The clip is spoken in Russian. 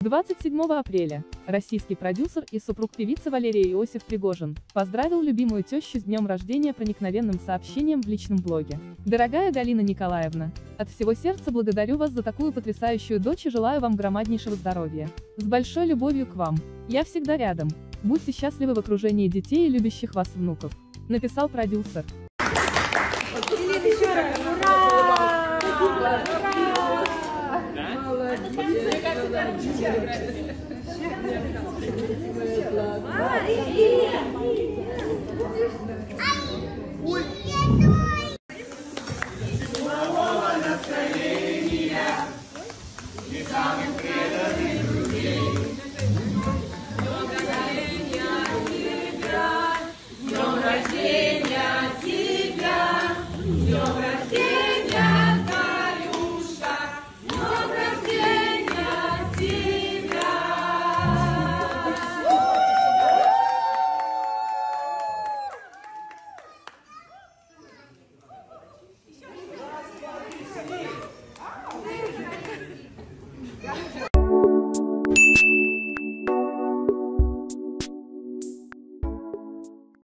27 апреля российский продюсер и супруг певицы Валерия Иосиф Пригожин поздравил любимую тещу с днем рождения проникновенным сообщением в личном блоге. «Дорогая Галина Николаевна, от всего сердца благодарю вас за такую потрясающую дочь и желаю вам громаднейшего здоровья. С большой любовью к вам. Я всегда рядом. Будьте счастливы в окружении детей и любящих вас внуков», — написал продюсер.